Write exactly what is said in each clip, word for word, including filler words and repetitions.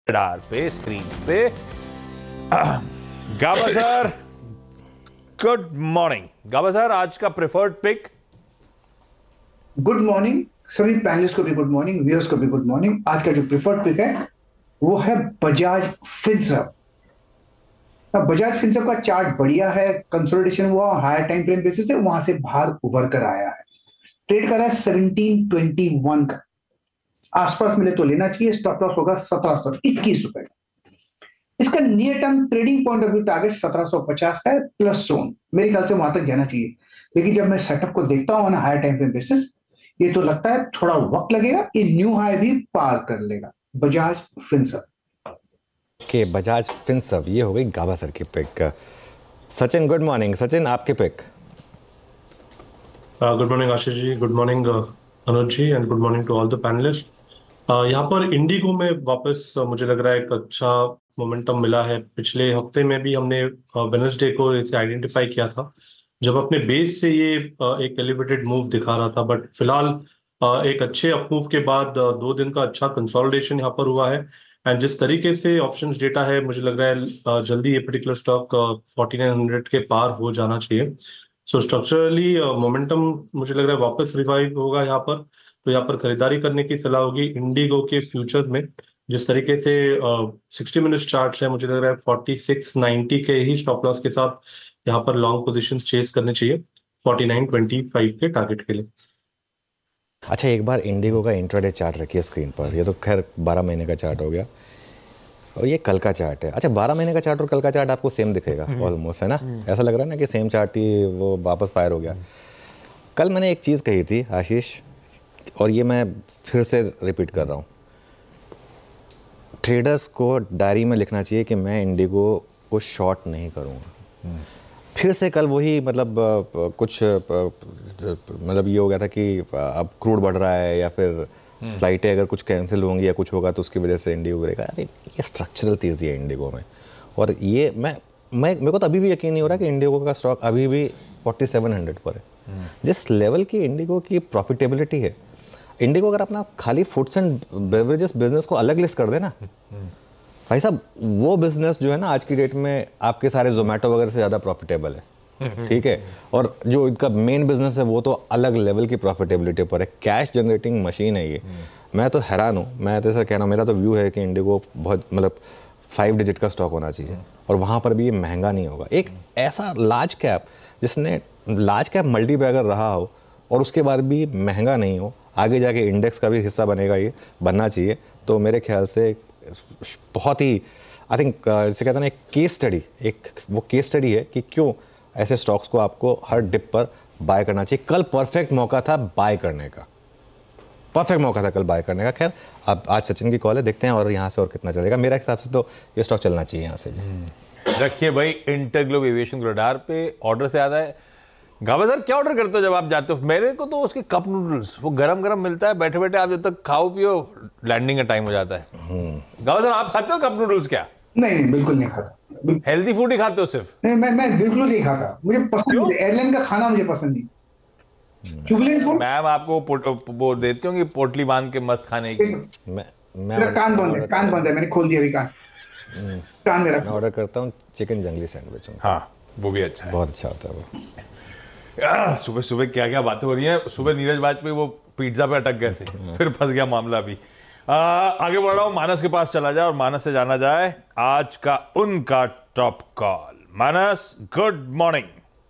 Radar पे screen पे गाबा सर, गुड मॉर्निंग। गाबा सर, आज का प्रेफर्ड पिक। गुड मॉर्निंग सभी पैनलिस्ट को भी गुड मॉर्निंग, व्यूअर्स को भी गुड मॉर्निंग। आज का जो प्रेफर्ड पिक है वो है बजाज फिनसर्व। अब बजाज फिनसर्व का चार्ट बढ़िया है, कंसोलिडेशन हुआ हायर टाइम फ्रेम बेसिस से, वहां से बाहर उभर कर आया है। ट्रेड कर रहा है सेवनटीन ट्वेंटी वन का आसपास मिले तो लेना चाहिए। स्टॉप लॉस होगा सत्रह सौ इक्कीस रुपए। इसका near term trading point of view target सत्रह सौ पचास का है प्लस जोन। मेरे ख्याल से वहां तक जाना चाहिए, लेकिन जब मैं सेटअप को देखता हूं ना हायर टाइम फ्रेम बेसिस, ये तो लगता है थोड़ा वक्त लगेगा, ये न्यू हाई भी पार कर लेगा बजाज फिनसर्व के। बजाज फिनसर्व, ये हो गई गाबा सर की पिक। Sachin, good morning. सचिन, आपके pick. Good morning Ashish ji, good morning Anuj ji, and good morning to all the panelist. यहाँ पर इंडिगो में वापस uh, मुझे लग रहा है एक अच्छा मोमेंटम मिला है। पिछले हफ्ते में भी हमने वेडनेसडे uh, को इसे आइडेंटिफाई किया था, जब अपने बेस से ये uh, एक एलिवेटेड मूव दिखा रहा था। बट फिलहाल uh, एक अच्छे अपमूव के बाद uh, दो दिन का अच्छा कंसोलिडेशन यहाँ पर हुआ है। एंड जिस तरीके से ऑप्शंस डेटा है, मुझे लग रहा है uh, जल्दी ये particular stock forty nine hundred के पार हो जाना चाहिए। सो स्ट्रक्चरली मोमेंटम मुझे लग रहा है वापस रिवाइव होगा यहाँ पर, तो यहाँ पर खरीदारी करने की सलाह होगी इंडिगो के फ्यूचर में। जिस तरीके से सिक्सटी मिनट चार्ट्स है, मुझे लग रहा है फोर्टी सिक्स नाइंटी के ही स्टॉप लॉस के साथ यहाँ पर लॉन्ग पोजीशंस चेस करने चाहिए फोर्टी नाइन ट्वेंटी फाइव के टारगेट के लिए। अच्छा, एक बार इंडिगो का इंट्राडे चार्ट रखिए स्क्रीन पर। ये तो खैर बारह महीने का चार्ट हो गया और ये कल का चार्ट है। अच्छा, बारह महीने का चार्ट और कल का चार्ट आपको सेम दिखेगा ऑलमोस्ट, है ना? ऐसा लग रहा है ना कि सेम चार्ट ही वो वापस फायर हो गया। कल मैंने एक चीज़ कही थी आशीष, और ये मैं फिर से रिपीट कर रहा हूँ। ट्रेडर्स को डायरी में लिखना चाहिए कि मैं इंडिगो को शॉर्ट नहीं करूँगा। फिर से कल वही मतलब कुछ मतलब ये हो गया था कि अब क्रूड बढ़ रहा है या फिर फ्लाइटें अगर कुछ कैंसिल होंगी या कुछ होगा तो उसकी वजह से इंडिगो गिरेगा। अरे ये स्ट्रक्चरल तेज़ी है इंडिगो में, और ये मैं मैं मेरे को तो अभी भी यकीन नहीं हो रहा कि इंडिगो का स्टॉक अभी भी फोर्टी सेवन हंड्रेड पर है। जिस लेवल की इंडिगो की प्रॉफिटेबिलिटी है, इंडिगो अगर अपना खाली फूड्स एंड बेवरेजेस बिजनेस को अलग लिस्ट कर देना भाई साहब, वो बिजनेस जो है ना आज की डेट में आपके सारे जोमेटो वगैरह से ज़्यादा प्रॉफिटेबल है। ठीक है, और जो इनका मेन बिजनेस है वो तो अलग लेवल की प्रॉफिटेबिलिटी पर है। कैश जनरेटिंग मशीन है ये। मैं तो हैरान हूँ। मैं तो ऐसा कहना, मेरा तो व्यू है कि इंडिगो बहुत मतलब फाइव डिजिट का स्टॉक होना चाहिए, और वहाँ पर भी ये महंगा नहीं होगा। एक ऐसा लार्ज कैप जिसने लार्ज कैप मल्टी बैगर रहा हो और उसके बाद भी महंगा नहीं हो, आगे जाके इंडेक्स का भी हिस्सा बनेगा, ये बनना चाहिए। तो मेरे ख्याल से बहुत ही आई थिंक जैसे कहते हैं ना, एक केस स्टडी, एक वो केस स्टडी है कि क्यों ऐसे स्टॉक्स को आपको हर डिप पर बाय करना चाहिए। कल परफेक्ट मौका था बाय करने का, परफेक्ट मौका था कल बाय करने का। खैर अब आज सचिन की कॉल है, देखते हैं और यहाँ से और कितना चलेगा। मेरे हिसाब से तो ये स्टॉक चलना चाहिए यहाँ से भी। रखिए भाई इंटरग्लोब एविएशन रडार पे। ऑर्डर से याद है, गाबा सर क्या ऑर्डर करते हो जब आप जाते हो? मेरे को तो उसके कप नूडल्स, वो गरम गरम मिलता है, बैठे बैठे आप जब तक खाओ पियो लैंडिंग का टाइम हो जाता है। गाबा सर, आप खाते हो कप नूडल्स क्या? नहीं नहीं, बिल्कुल नहीं खाता। हेल्दी फूड ही खाते हो सिर्फ? नहीं, मैं मैं बिल्कुल नहीं खाता, मुझे पसंद नहीं। एयरलाइन का खाना मुझे पसंद नहीं। जुबिलेंट फूड मैम आपको वो देती होंगी पोटली बांध के मस्त खाने की। मैं मेरा कान बंद है, कान बंद है, मैंने खोल दिया अभी कान। कान मेरा मैं ऑर्डर करता हूँ चिकन जंगली सैंडविच। हाँ, वो भी अच्छा है, बहुत अच्छा होता है वो। सुबह सुबह क्या क्या बातें हो रही हैं। सुबह नीरज वाजपेयी वो पिज्जा पे अटक गए थे, फिर फंस गया मामला भी। आ, आगे बढ़ रहा हूं, मानस के पास चला जाए और मानस से जाना जाए आज का उनका top call. Manas, good morning.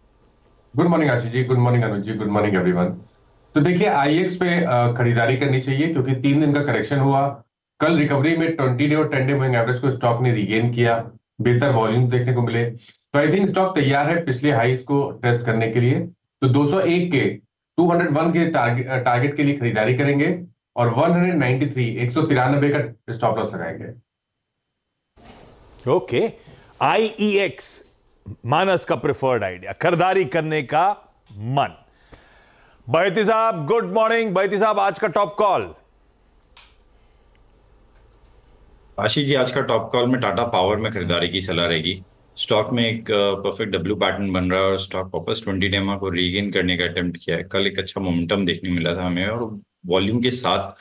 Good morning Ashish ji, good morning Anuj ji, good morning everyone. तो देखिए आईएक्स पे खरीदारी करनी चाहिए क्योंकि तीन दिन का करेक्शन हुआ। कल रिकवरी में ट्वेंटी डे और टेन डे मूविंग एवरेज को स्टॉक ने रिगेन किया, बेहतर वॉल्यूम देखने को मिले। तो आई थिंक स्टॉक तैयार है पिछले हाईज को टेस्ट करने के लिए। तो दो सौ एक के दो सौ एक के टारगेट टारगेट के लिए खरीदारी करेंगे और एक सौ तिरानवे एक सौ तिरानवे का स्टॉप लॉस लगाएंगे। ओके, आईईएक्स मानस का प्रेफर्ड आइडिया, खरीदारी करने का मन। बैती साहब, गुड मॉर्निंग। बैती साहब, आज का टॉप कॉल। आशीष जी, आज का टॉप कॉल में टाटा पावर में खरीदारी की सलाह रहेगी। स्टॉक में एक परफेक्ट डब्ल्यू पैटर्न बन रहा है और स्टॉक वापस ट्वेंटी डेमा को रीगेन करने का अटेम्प्ट किया है। कल एक अच्छा मोमेंटम देखने मिला था हमें और वॉल्यूम के साथ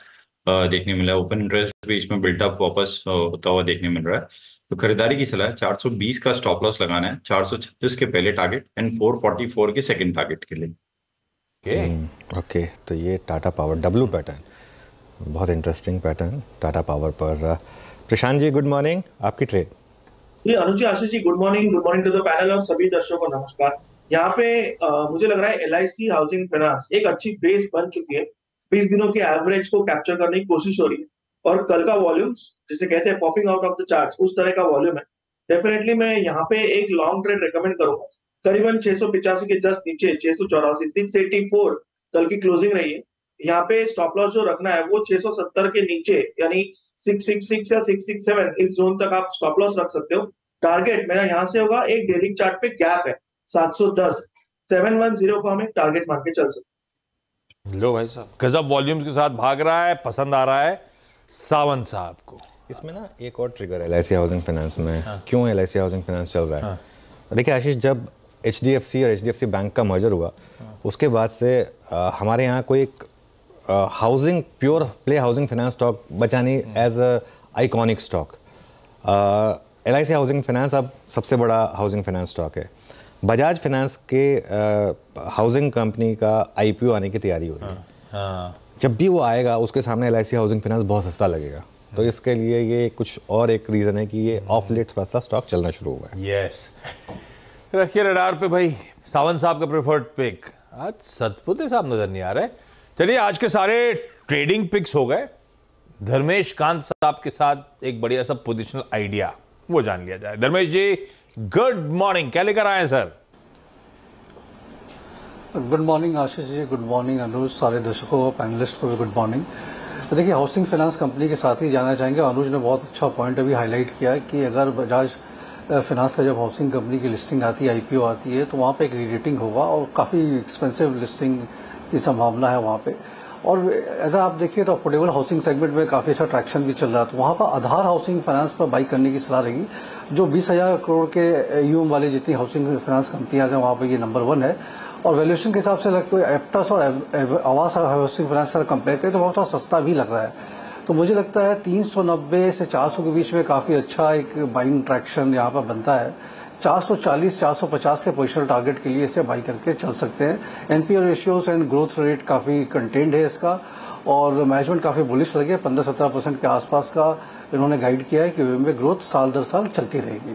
देखने मिला है। ओपन इंटरेस्ट भी इसमें बिल्टअप वापस होता हुआ देखने मिल रहा है। तो खरीदारी की सलाह है, चार सौ बीस का स्टॉप लॉस लगाना है, चार सौ छत्तीस के पहले टारगेट एंड चार सौ चौवालीस के सेकंड टारगेट के लिए। Okay okay. okay, तो ये टाटा पावर डब्ल्यू पैटर्न, बहुत इंटरेस्टिंग पैटर्न टाटा पावर पर। प्रशांत जी गुड मॉर्निंग, आपकी ट्रेड। जी Anuj ji, Ashish ji good morning. Good morning to the panel और सभी दर्शकों को नमस्कार। यहाँ पे आ, मुझे लग रहा है L I C housing finance एक अच्छी बेस बन चुकी है। बीस दिनों के एवरेज को कैप्चर करने की कोशिश हो रही है और कल का वॉल्यूम्स जिसे कहते हैं popping out of the charts, उस तरह का वॉल्यूम है। डेफिनेटली मैं यहाँ पे एक लॉन्ग ट्रेड रिकमेंड करूंगा। करीबन छह सौ पिचासी के जस्ट नीचे छह सौ चौरासी सिक्स एटी फोर कल की क्लोजिंग रही है। यहाँ पे स्टॉप लॉस जो रखना है वो छह सौ सत्तर के नीचे यानी सिक्स सिक्स सिक्स या सिक्स सिक्स सेवन इस जोन तक आप स्टॉप लॉस रख सकते हो। टारगेट मेरा यहाँ से होगा, एक डेली चार्ट पे गैप है सात सौ दस, सात सौ दस को हम एक टारगेट मान के चल सकते। लो भाई साहब, गजब वॉल्यूम्स के साथ भाग रहा है, पसंद आ रहा है सावंत साहब को। इसमें ना एक और trigger L I C housing finance में। हाँ। क्यों L I C housing finance चल रहा है? हाँ। देखिए आशीष, जब एच डी एफ सी और H D F C bank का मर्जर हुआ, हाँ। उसके बाद से आ, हमारे यहाँ कोई एक housing pure play housing finance stock बचा नहीं as a iconic stock. L I C housing finance अब सबसे बड़ा हाउसिंग फाइनेंस स्टॉक है। बजाज फाइनेंस के हाउसिंग कंपनी का आई पी ओ आने की तैयारी हो रही है। हाँ। हाँ। जब भी वो आएगा उसके सामने L I C housing finance बहुत सस्ता लगेगा। तो इसके लिए ये कुछ और एक रीज़न है कि ये ऑफ लेट थोड़ा सा स्टॉक चलना शुरू हुआ है। यस, रखिए रडार पे भाई सावंत साहब का प्रेफर्ड पिक। आज सतपुते साहब नजर नहीं आ रहे। चलिए आज के सारे ट्रेडिंग पिक्स हो गए। धर्मेश कांत साहब के साथ एक बढ़िया सा पोजिशनल आइडिया वो जान लिया जाए। धर्मेश जी गुड मॉर्निंग, क्या लेकर आए हैं सर? Good morning Ashish ji, good morning Anuj, सारे दर्शकों पैनलिस्ट को भी गुड मॉर्निंग। देखिए हाउसिंग फाइनेंस कंपनी के साथ ही जाना चाहेंगे। अनुज ने बहुत अच्छा पॉइंट अभी हाईलाइट किया है कि अगर बजाज फाइनेंस का जब हाउसिंग कंपनी की लिस्टिंग आती है, आई पी ओ आती है, तो वहाँ पे एक रीरेटिंग होगा और काफ़ी एक्सपेंसिव लिस्टिंग की संभावना है वहाँ पे। और ऐसा आप देखिए तो अफोर्डेबल हाउसिंग सेगमेंट में काफ़ी अच्छा ट्रैक्शन भी चल रहा है। तो वहाँ पर आधार हाउसिंग फाइनेंस पर बाई करने की सलाह रहेगी। जो बीस हजार करोड़ के यूएम वाली जितनी हाउसिंग फाइनेंस कंपनियां हैं वहाँ पर ये नंबर वन है। और वैल्यूएशन के हिसाब से लगता है एप्टस और आवास हाउसिंग फाइनेंस से कंपेयर करें तो बहुत सस्ता भी लग रहा है। तो मुझे लगता है तीन सौ नब्बे से चार सौ के बीच में काफ़ी अच्छा एक बाइंग ट्रैक्शन यहाँ पर बनता है। चार सौ चालीस चार सौ पचास के पोजिशनल टारगेट के लिए इसे बाई करके चल सकते हैं। NPA ratios and growth rate काफ़ी कंटेन्ड है इसका और मैनेजमेंट काफ़ी बुलिश लगे। पंद्रह सत्रह परसेंट के आसपास का इन्होंने गाइड किया है कि में ग्रोथ साल दर साल चलती रहेगी।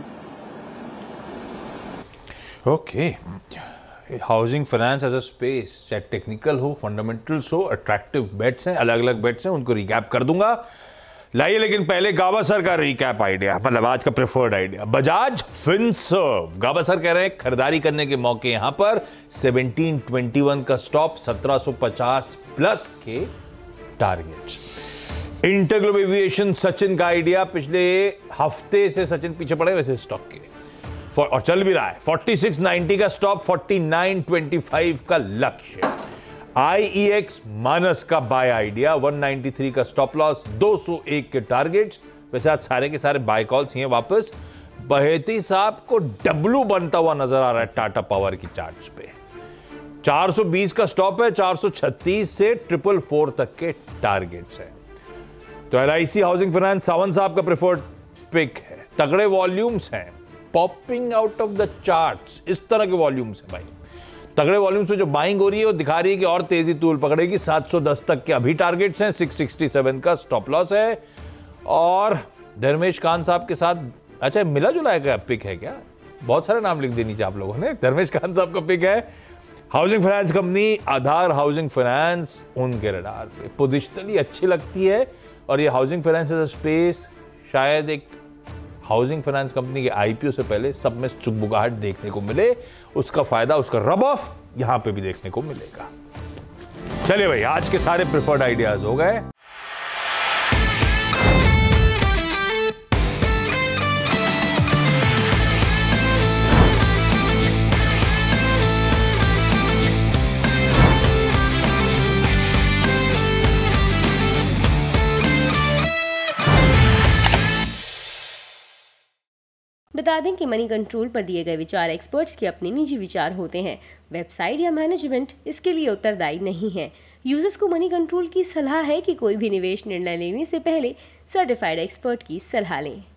Okay, housing finance as a space, चाहे टेक्निकल हो, फंडामेंटल्स हो, अट्रैक्टिव बेट्स हैं, अलग अलग बेट्स हैं, उनको रिकैप कर दूंगा। लाइए लेकिन पहले गावस्कर का रिकैप आइडिया, मतलब आज का प्रेफर्ड आइडिया, बजाज फिनसर्व। गावस्कर कह रहे हैं खरीदारी करने के मौके यहां पर सत्रह सौ इक्कीस का स्टॉप, सत्रह सौ पचास प्लस के टारगेट्स। इंटरग्लोब एविएशन सचिन का आइडिया, पिछले हफ्ते से सचिन पीछे पड़े वैसे स्टॉक के और चल भी रहा है। छियालीस सौ नब्बे का स्टॉप, उनचास सौ पच्चीस का लक्ष्य। आई ई एक्स मानस का बाय आइडिया, एक सौ तिरानवे का स्टॉप लॉस, दो सौ एक के टारगेट्स। वैसे आज सारे के सारे बाय कॉल्स ही हैं वापस। बहेती साहब को डब्लू बनता हुआ नजर आ रहा है टाटा पावर की चार्ट्स पे। चार सौ बीस का स्टॉप है, चार सौ छत्तीस से ट्रिपल फोर तक के टारगेट्स हैं। तो L I C housing finance Sawant साहब का प्रेफर्ड पिक है। तगड़े वॉल्यूम्स हैं, popping out of the charts, इस तरह के वॉल्यूम्स हैं भाई। तगड़े वॉल्यूम्स में जो बाइंग हो रही है वो दिखा रही है कि और तेजी तूल पकड़ेगी। सात सौ दस तक के अभी टारगेट्स हैं, छह सौ सरसठ का स्टॉप लॉस है। और धर्मेश कांत साहब के साथ, अच्छा मिला जुला का पिक है क्या? बहुत सारे नाम लिख दिए नीचे आप लोगों ने। धर्मेश कांत साहब का पिक है housing finance company, Aadhar housing finance, उनके रडार पे पोजिशनली अच्छी लगती है। और ये housing finance as a space शायद एक हाउसिंग फाइनेंस कंपनी के आई पी ओ से पहले सब में चुकबुकाहट देखने को मिले, उसका फायदा, उसका रब ऑफ यहां पे भी देखने को मिलेगा। चलिए भाई, आज के सारे प्रेफर्ड आइडियाज हो गए। बता दें कि मनी कंट्रोल पर दिए गए विचार एक्सपर्ट्स के अपने निजी विचार होते हैं। वेबसाइट या मैनेजमेंट इसके लिए उत्तरदायी नहीं है। यूजर्स को मनी कंट्रोल की सलाह है कि कोई भी निवेश निर्णय लेने से पहले सर्टिफाइड एक्सपर्ट की सलाह लें।